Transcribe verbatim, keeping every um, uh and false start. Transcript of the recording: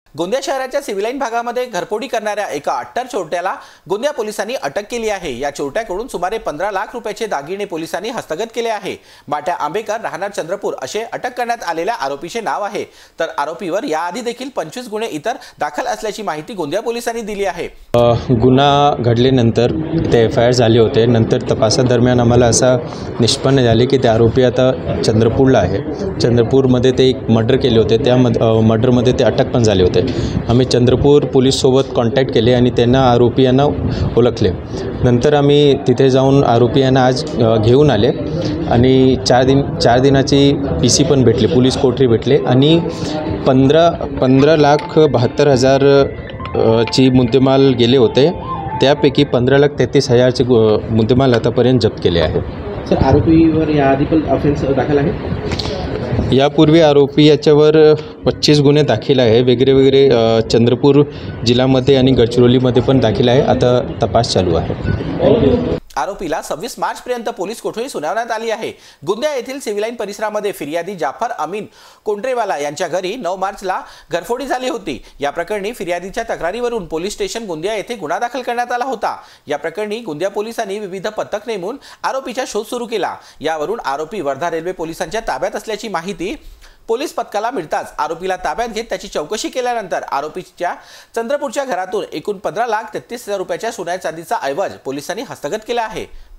गोंदिया शहराच्या civil line भागामध्ये घरफोडी करणाऱ्या एका अट्टर चोरट्याला गोंदिया पोलिसांनी अटक केली आहे। या चोरट्याकडून सुमारे पंधरा लाख रुपयाचे दागिने पोलिसांनी हस्तगत केले आहे। बाट्या आंबेकर राहणार चंद्रपूर असे अटक करण्यात आलेल्या आरोपीचे नाव आहे। तर आरोपीवर याआधी देखील पंचवीस गुन्हे इतर दाखल असल्याची माहिती गोंदिया पोलिसांनी दिली आहे। गुन्हा घडल्यानंतर ते एफ आय आर झाले होते। नंतर तपासादरम्यान आम्हाला असा निष्पन्न झाले की ते आरोपी आता चंद्रपूरला आहे। चंद्रपूरमध्ये ते एक मर्डर केले होते, त्या मर्डरमध्ये ते अटक पण झाले होते। आम्ही चंद्रपूर पोलीस सोबत कॉन्टॅक्ट केले आणि त्यांना आरोपी यांना ओळखले। नंतर आम्ही तिथे जाऊन आरोपी यांना आज घेऊन आले आणि चार दिन चार दिनाची पी सी पण भेटले, पोलीस कोठरी भेटले आणि पंधरा पंधरा लाख बहात्तर हजार ची मुद्देमाल गेले होते। त्यापैकी पंधरा लाख तेहतीस हजारचे मुद्देमाल आतापर्यंत जप्त केले आहे। सर, आरोपीवर याआधी पण ऑफेन्स दाखल आहे? यापूर्वी आरोपी याच्यावर पच्चीस गुन्हे दाखल आहे। वेगळे वेगळे चंद्रपूर जिल्ह्यामध्ये आणि गडचिरोलीमध्ये पण दाखल आहे। आता तपास चालू आहे। आरोपीला सव्वीस मार्च पर्यंत पोलीस कोठडी सुनावण्यात आली आहे। गोंदिया येथील सिव्हिल लाईन परिसरामध्ये फिर्यादी जाफर अमीन कोंड्रेवाला यांच्या घरी नऊ मार्चला घरफोडी झाली होती। या प्रकरणी फिर्यादीच्या तक्रारीवरून पोलीस स्टेशन गोंदिया येथे गुन्हा दाखल करण्यात आला होता। या प्रकरणी गोंदिया पोलिसांनी विविध पथक नेमून आरोपीचा शोध सुरू केला। यावरून आरोपी वर्धा रेल्वे पोलिसांच्या ताब्यात असल्याची माहिती पोलीस पथकाला मिळताच आरोपीला ताब्यात घेत त्याची चौकशी केल्यानंतर आरोपीच्या चंद्रपूरच्या घरातून एकूण पंधरा लाख तेहतीस हजार रुपयाच्या सोन्या चांदीचा ऐवज पोलिसांनी हस्तगत केला आहे।